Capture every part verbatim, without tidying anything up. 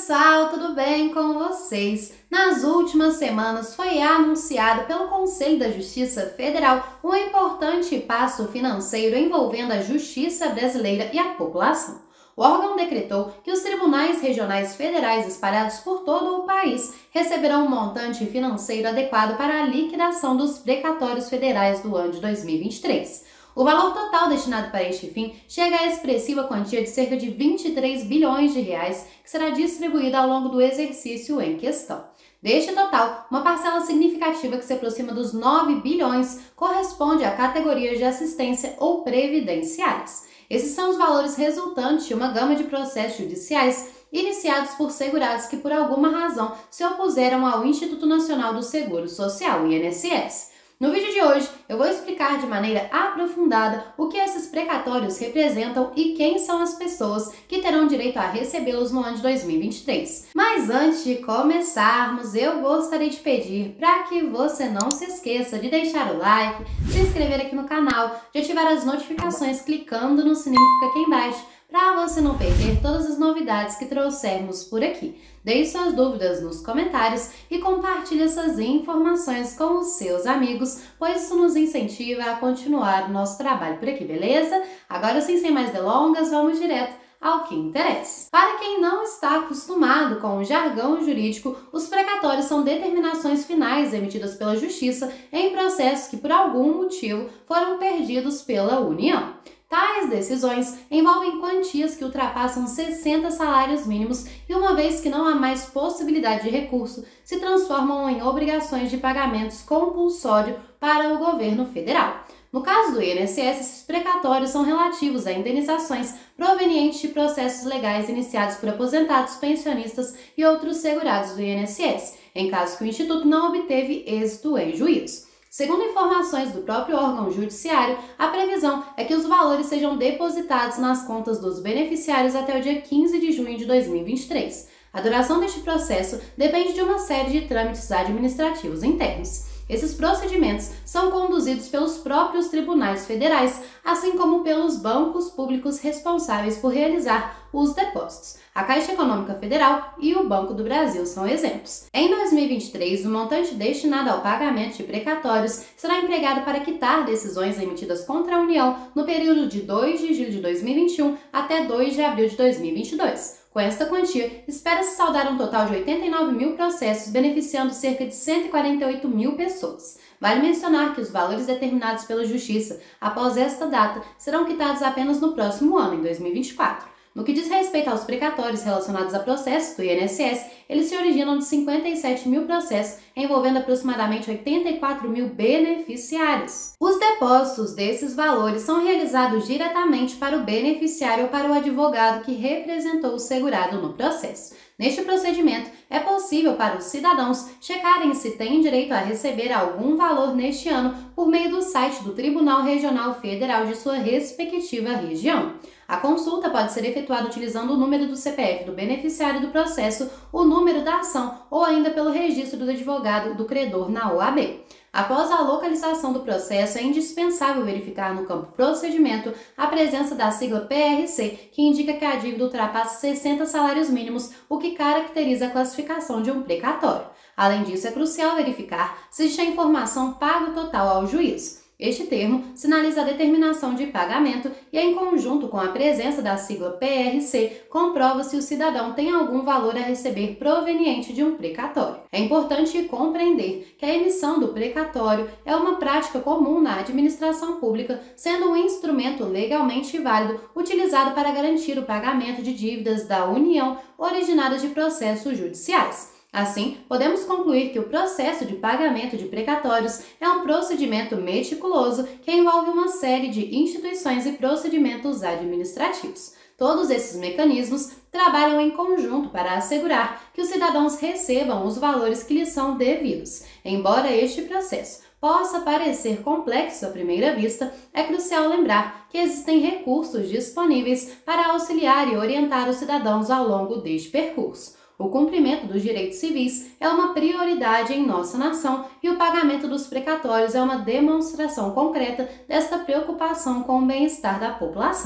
pessoal, tudo bem com vocês? Nas últimas semanas foi anunciado pelo Conselho da Justiça Federal um importante passo financeiro envolvendo a justiça brasileira e a população. O órgão decretou que os tribunais regionais federais espalhados por todo o país receberão um montante financeiro adequado para a liquidação dos precatórios federais do ano de dois mil e vinte e três. O valor total destinado para este fim chega à expressiva quantia de cerca de vinte e três bilhões de reais, que será distribuída ao longo do exercício em questão. Deste total, uma parcela significativa que se aproxima dos nove bilhões corresponde a categorias de assistência ou previdenciárias. Esses são os valores resultantes de uma gama de processos judiciais iniciados por segurados que por alguma razão se opuseram ao Instituto Nacional do Seguro Social, I N S S. No vídeo de hoje, eu vou explicar de maneira aprofundada o que esses precatórios representam e quem são as pessoas que terão direito a recebê-los no ano de dois mil e vinte e três. Mas antes de começarmos, eu gostaria de pedir para que você não se esqueça de deixar o like, se inscrever aqui no canal, de ativar as notificações clicando no sininho que fica aqui embaixo, para você não perder todas as novidades que trouxermos por aqui. Deixe suas dúvidas nos comentários e compartilhe essas informações com os seus amigos, pois isso nos incentiva a continuar o nosso trabalho por aqui, beleza? Agora sim, sem mais delongas, vamos direto ao que interessa. Para quem não está acostumado com o jargão jurídico, os precatórios são determinações finais emitidas pela Justiça em processos que por algum motivo foram perdidos pela União. Tais decisões envolvem quantias que ultrapassam sessenta salários mínimos e, uma vez que não há mais possibilidade de recurso, se transformam em obrigações de pagamentos compulsório para o governo federal. No caso do I N S S, esses precatórios são relativos a indenizações provenientes de processos legais iniciados por aposentados, pensionistas e outros segurados do I N S S, em caso que o Instituto não obteve êxito em juízo. Segundo informações do próprio órgão judiciário, a previsão é que os valores sejam depositados nas contas dos beneficiários até o dia quinze de junho de dois mil e vinte e três. A duração deste processo depende de uma série de trâmites administrativos internos. Esses procedimentos são conduzidos pelos próprios tribunais federais, assim como pelos bancos públicos responsáveis por realizar os depósitos. A Caixa Econômica Federal e o Banco do Brasil são exemplos. Em dois mil e vinte e três, o montante destinado ao pagamento de precatórios será empregado para quitar decisões emitidas contra a União no período de dois de julho de dois mil e vinte e um até dois de abril de dois mil e vinte e dois. Com esta quantia, espera-se saldar um total de oitenta e nove mil processos, beneficiando cerca de cento e quarenta e oito mil pessoas. Vale mencionar que os valores determinados pela Justiça após esta data serão quitados apenas no próximo ano, em dois mil e vinte e quatro. No que diz respeito aos precatórios relacionados a processos do I N S S, eles se originam de cinquenta e sete mil processos, envolvendo aproximadamente oitenta e quatro mil beneficiários. Os depósitos desses valores são realizados diretamente para o beneficiário ou para o advogado que representou o segurado no processo. Neste procedimento, é possível para os cidadãos checarem se têm direito a receber algum valor neste ano por meio do site do Tribunal Regional Federal de sua respectiva região. A consulta pode ser efetuada utilizando o número do C P F do beneficiário do processo, o número da ação ou ainda pelo registro do advogado do credor na O A B. Após a localização do processo, é indispensável verificar no campo procedimento a presença da sigla P R C, que indica que a dívida ultrapassa sessenta salários mínimos, o que caracteriza a classificação de um precatório. Além disso, é crucial verificar se existe a informação pago total ao juiz. Este termo sinaliza a determinação de pagamento e, em conjunto com a presença da sigla P R C, comprova se o cidadão tem algum valor a receber proveniente de um precatório. É importante compreender que a emissão do precatório é uma prática comum na administração pública, sendo um instrumento legalmente válido utilizado para garantir o pagamento de dívidas da União originadas de processos judiciais. Assim, podemos concluir que o processo de pagamento de precatórios é um procedimento meticuloso que envolve uma série de instituições e procedimentos administrativos. Todos esses mecanismos trabalham em conjunto para assegurar que os cidadãos recebam os valores que lhes são devidos. Embora este processo possa parecer complexo à primeira vista, é crucial lembrar que existem recursos disponíveis para auxiliar e orientar os cidadãos ao longo deste percurso. O cumprimento dos direitos civis é uma prioridade em nossa nação e o pagamento dos precatórios é uma demonstração concreta desta preocupação com o bem-estar da população.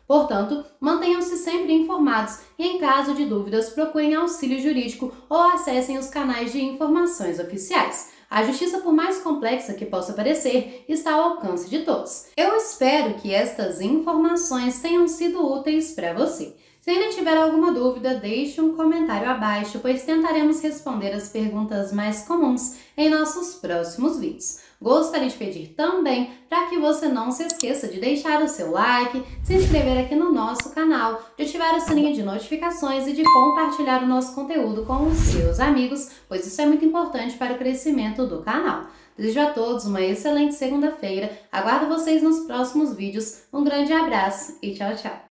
Portanto, mantenham-se sempre informados e, em caso de dúvidas, procurem auxílio jurídico ou acessem os canais de informações oficiais. A justiça, por mais complexa que possa parecer, está ao alcance de todos. Eu espero que estas informações tenham sido úteis para você. Se ainda tiver alguma dúvida, deixe um comentário abaixo, pois tentaremos responder as perguntas mais comuns em nossos próximos vídeos. Gostaria de pedir também para que você não se esqueça de deixar o seu like, se inscrever aqui no nosso canal, de ativar o sininho de notificações e de compartilhar o nosso conteúdo com os seus amigos, pois isso é muito importante para o crescimento do canal. Desejo a todos uma excelente segunda-feira, aguardo vocês nos próximos vídeos, um grande abraço e tchau, tchau!